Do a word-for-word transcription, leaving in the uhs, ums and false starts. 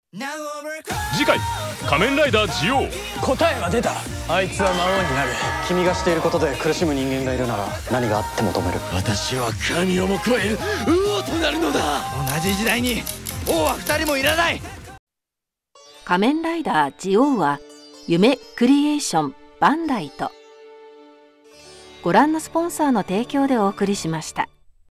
次回「仮面ライダージオウ」。 答えが出た。あいつは魔王になる。君がしていることで苦しむ人間がいるなら何があっても止める。 私は神をも超える王となるのだ。同じ時代に王は二人もいらない。 仮面ライダージオウは夢クリエーションバンダイとご覧のスポンサーの提供でお送りしました。